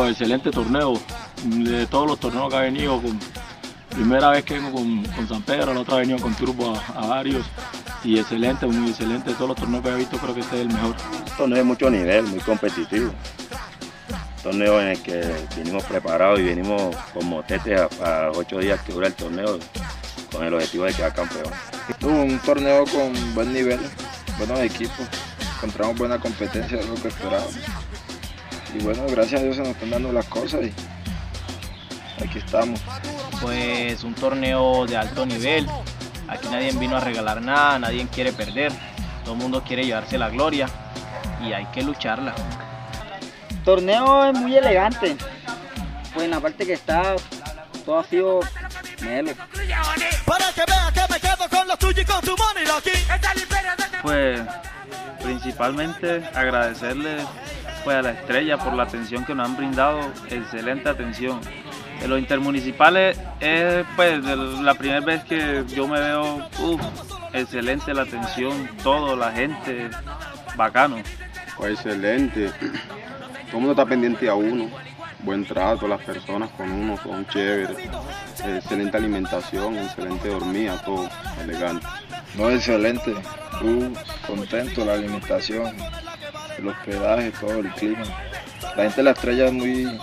excelente torneo. De todos los torneos que ha venido, primera vez que vengo con San Pedro, la otra he venido con Turbo a varios. Y excelente, muy excelente. De todos los torneos que he visto, creo que este es el mejor. Un torneo de mucho nivel, muy competitivo. Un torneo en el que vinimos preparados y venimos con motetes a 8 días que dura el torneo, con el objetivo de quedar campeón. Un torneo con buen nivel, buenos equipos, encontramos buena competencia, es lo que esperábamos. Y bueno, gracias a Dios se nos están dando las cosas y aquí estamos. Pues un torneo de alto nivel, aquí nadie vino a regalar nada, nadie quiere perder, todo el mundo quiere llevarse la gloria y hay que lucharla. El torneo es muy elegante, pues en la parte que está, todo ha sido melo. Para que veas que me quedo con lo tuyo y con tu money, Loki. Pues principalmente agradecerle pues a la Estrella por la atención que nos han brindado, excelente atención. En los intermunicipales es pues la primera vez que yo me veo, excelente la atención, todo, la gente, bacano. Pues excelente, todo el mundo está pendiente a uno, buen trato, las personas con uno son chéveres, excelente alimentación, excelente dormida, todo elegante. No, excelente, contento, la alimentación, el hospedaje, todo el clima. La gente de la Estrella es muy,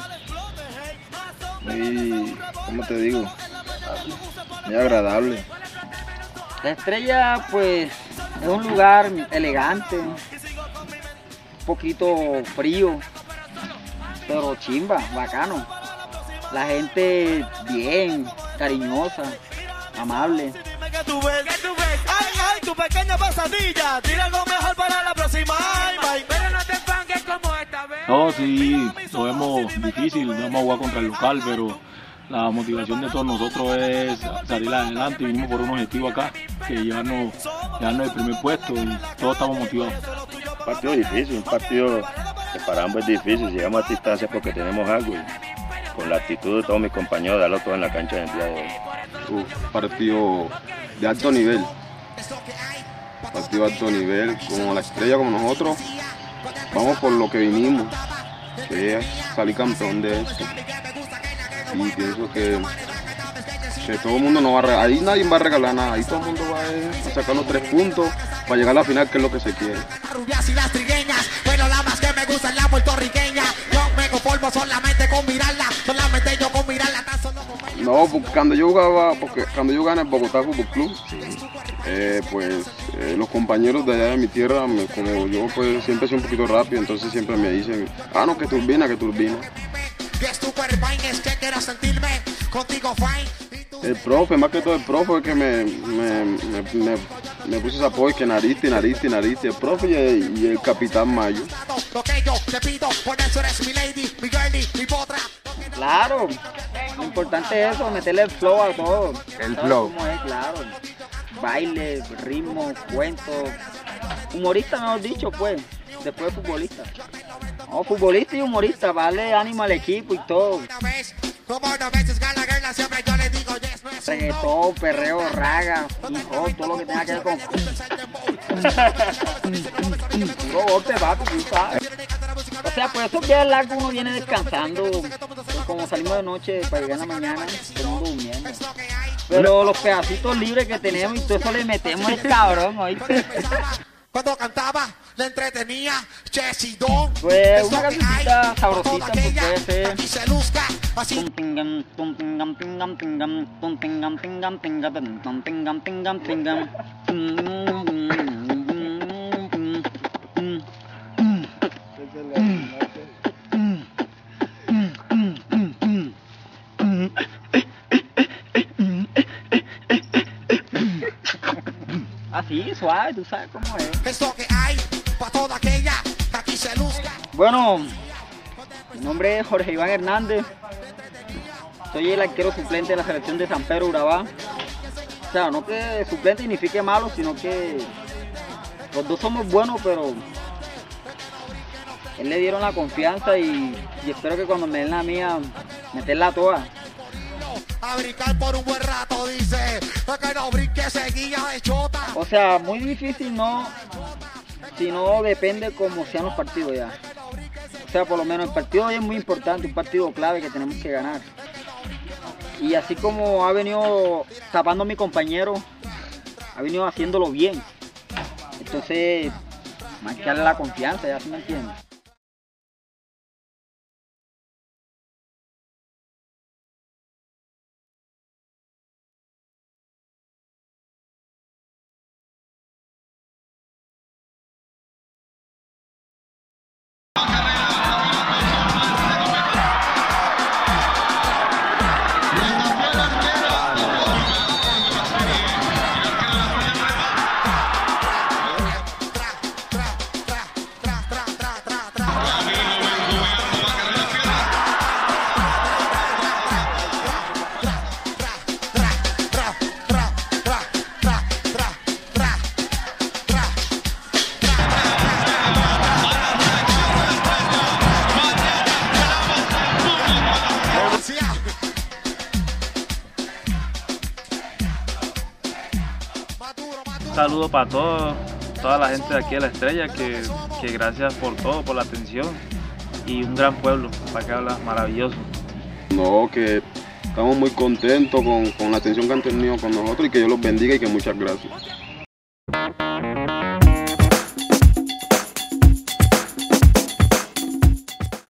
¿cómo te digo? Muy agradable. La Estrella pues es un lugar elegante, un poquito frío, pero chimba, bacano. La gente bien, cariñosa, amable. ¿Qué tú ves? Ay, tu pequeña pesadilla. Tira algo mejor para la próxima. Ay, pero no te enfangues como esta vez. No, sí, lo vemos difícil, no vamos a jugar contra el local, pero la motivación de todos nosotros es salir adelante y vinimos por un objetivo acá, que llevarnos el primer puesto y todos estamos motivados. Un partido difícil, un partido que para ambos es difícil, llegamos a esta instancia porque tenemos algo y con la actitud de todos mis compañeros, darlo todo en la cancha del día de hoy. Partido de alto nivel, partido de alto nivel, como la Estrella, como nosotros, vamos por lo que vinimos, que es salir campeón de esto. Y pienso que todo el mundo no va a regalar, ahí nadie va a regalar nada, ahí todo el mundo va a sacar los 3 puntos para llegar a la final, que es lo que se quiere. Rubias y las trigueñas, pero la más que me gusta es la puertorriqueña. Yo me conformo solamente con mirarla, solamente yo con mirarla, tan solo con... No, porque cuando yo gané en el Bogotá Fútbol Club, pues los compañeros de allá de mi tierra, como yo pues siempre soy un poquito rápido, entonces siempre me dicen, no, que turbina. Que es tu cuerpo, es que quiero sentirme contigo fine. El profe, más que todo el profe, es que me puso ese apoyo, que nariste, el profe y el capitán Mayo. Lo que yo te pido, por eso eres mi lady, mi girlie, mi potra. Claro, lo importante es eso, meterle el flow a todo. El flow. ¿Cómo es? Claro. Baile, ritmo, cuento. Humorista, mejor dicho, pues, después futbolista. No, futbolista y humorista, vale ánimo al equipo y todo. Reggaetón, perreo, raga, hip hop, todo lo que tenga que ver con... Puro golpe, papi, tú sabes. O sea, por esos días largos uno viene descansando, como salimos de noche para llegar en la mañana, todo el mundo durmiendo. Pero los pedacitos libres que tenemos y todo eso le metemos el cabrón, ¿oíste? Cuando cantaba, le entretenía Chesidón. Pues una cancioncita sabrosita, pues puede ser. Aquí se luzca, así. Así, suave, tú sabes cómo es. Esto que hay, para toda aquella, aquí se luzca. Bueno, mi nombre es Jorge Iván Hernández. Soy el arquero suplente de la selección de San Pedro Urabá. O sea, no que suplente signifique malo, sino que los dos somos buenos, pero él le dieron la confianza y espero que cuando me den la mía, meterla toda. A brincar por un buen rato, dice, que no brinque seguía de chota. O sea, muy difícil no, si no depende cómo sean los partidos ya. O sea, por lo menos el partido hoy es muy importante, un partido clave que tenemos que ganar. Y así como ha venido tapando a mi compañero, ha venido haciéndolo bien. Entonces, más que darle la confianza, ya se me entiende. Un saludo para toda la gente de aquí de La Estrella, que gracias por todo, por la atención, y un gran pueblo, para que hablas, maravilloso. No, que estamos muy contentos con la atención que han tenido con nosotros y que Dios los bendiga y que muchas gracias.